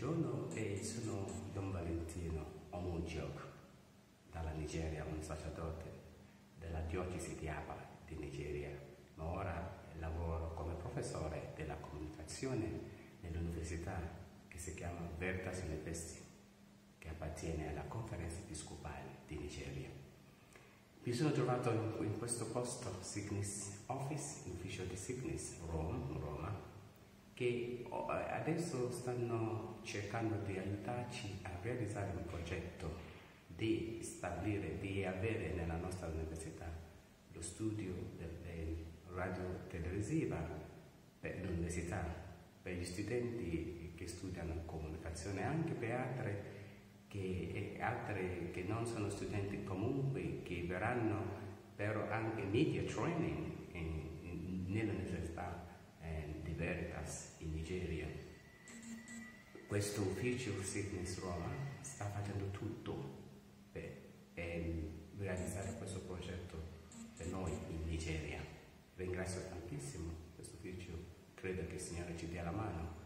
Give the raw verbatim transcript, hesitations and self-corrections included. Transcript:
Buongiorno, e sono Don Valentino Onwunjiogu dalla Nigeria, un sacerdote della Diocesi di Abuja di Nigeria, ma ora lavoro come professore della comunicazione nell'università che si chiama Veritas University, che appartiene alla Conferenza Episcopale di Nigeria. Mi sono trovato in questo posto, Sickness Office, ufficio di Sickness Rome, Roma, che adesso stanno cercando di aiutarci a realizzare un progetto di stabilire, di avere nella nostra università lo studio della radio televisiva per l'università, per gli studenti che studiano comunicazione, anche per altre che, altre che non sono studenti comunque, che verranno però anche media training nell'università di Veritas in Nigeria. Questo ufficio Sickness Roma sta facendo tutto per eh, realizzare questo progetto per noi in Nigeria. Ringrazio tantissimo questo ufficio, credo che il Signore ci dia la mano.